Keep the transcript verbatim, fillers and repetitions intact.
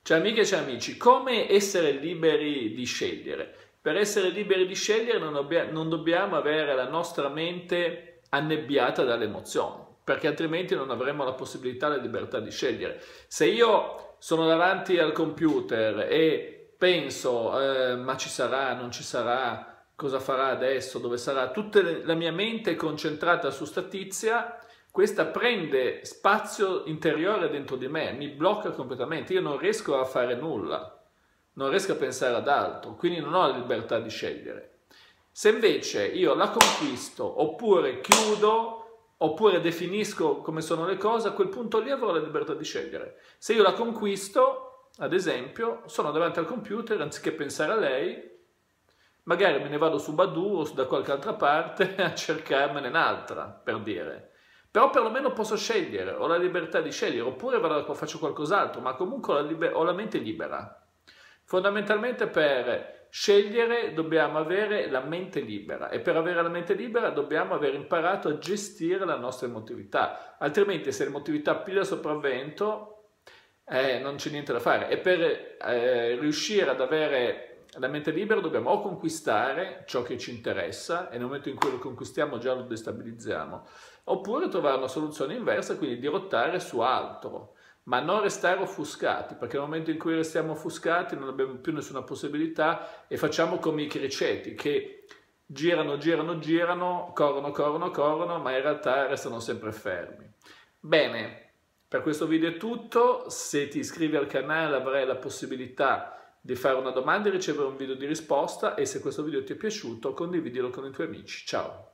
Ciao amiche e ciao amici, come essere liberi di scegliere? Per essere liberi di scegliere non, dobbia- non dobbiamo avere la nostra mente annebbiata dalle emozioni, perché altrimenti non avremo la possibilità e la libertà di scegliere. Se io sono davanti al computer e penso, eh, ma ci sarà, non ci sarà, cosa farà adesso, dove sarà, tutta la mia mente è concentrata su sta tizia, questa prende spazio interiore dentro di me, mi blocca completamente, io non riesco a fare nulla, non riesco a pensare ad altro, quindi non ho la libertà di scegliere. Se invece io la conquisto, oppure chiudo, oppure definisco come sono le cose, a quel punto lì avrò la libertà di scegliere. Se io la conquisto, ad esempio, sono davanti al computer, anziché pensare a lei, magari me ne vado su Badoo o da qualche altra parte a cercarmene un'altra, per dire. Però perlomeno posso scegliere, ho la libertà di scegliere, oppure vado, faccio qualcos'altro, ma comunque ho la, liber- ho la mente libera. Fondamentalmente per scegliere dobbiamo avere la mente libera e per avere la mente libera dobbiamo aver imparato a gestire la nostra emotività, altrimenti se l'emotività piglia sopravvento eh, non c'è niente da fare. E per eh, riuscire ad avere la mente libera dobbiamo o conquistare ciò che ci interessa e nel momento in cui lo conquistiamo già lo destabilizziamo, oppure trovare una soluzione inversa, quindi dirottare su altro, ma non restare offuscati, perché nel momento in cui restiamo offuscati non abbiamo più nessuna possibilità e facciamo come i criceti che girano, girano, girano, corrono, corrono, corrono, ma in realtà restano sempre fermi. Bene, per questo video è tutto. Se ti iscrivi al canale avrai la possibilità di fare una domanda e ricevere un video di risposta, e se questo video ti è piaciuto condividilo con i tuoi amici. Ciao!